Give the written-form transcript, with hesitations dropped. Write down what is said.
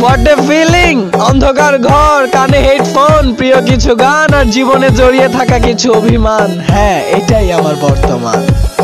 What a feeling, অন্ধকার ঘর, কানে হেডফোন, প্রিয় কিছু গান আর জীবনে জড়িয়ে থাকা কিছু অভিমান। হ্যাঁ, এটাই আমার বর্তমান।